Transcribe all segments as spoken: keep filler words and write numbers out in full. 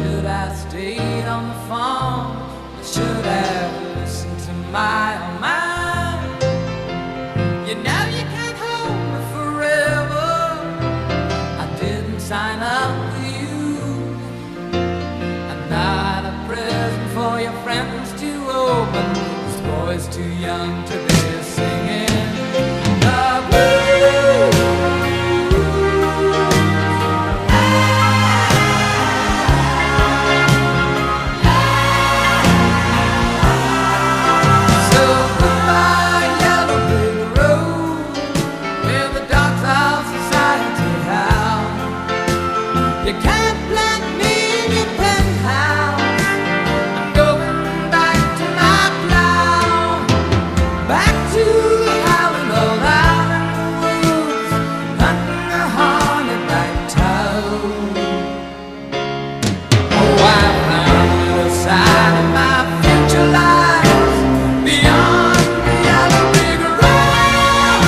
should have stayed on the phone. I should have listened to my own mind. You know you can't hold me forever. I didn't sign up with you. I'm not a present for your friends to open. This boy's too young to be singing the blues. You can't plant me in your penthouse. I'm going back to my plow, back to the howling old out in the woods, hunting a hornet-back toad. Oh, I found the side of my future lies beyond the yellow brick road.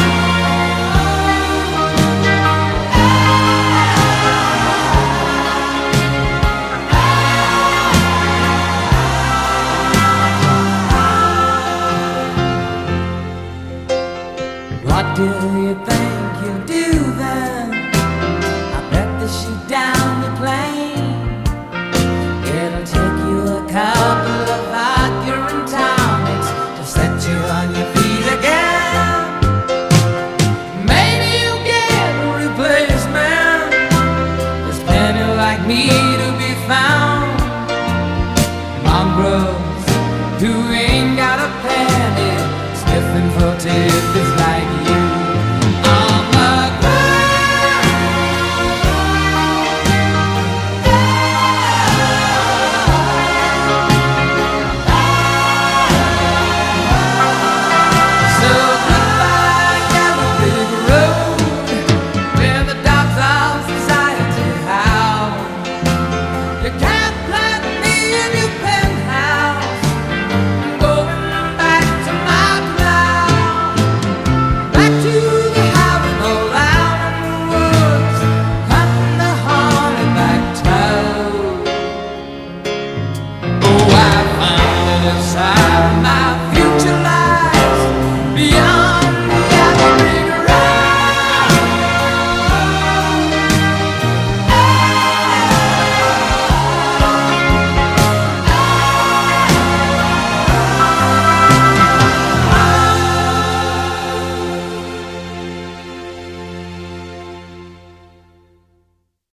What do you think you'll do then? I bet they shoot down the plane. It'll take you a couple of Accurate tonics to set you on your feet again. Maybe you'll get a replacement. There's plenty like me to be found.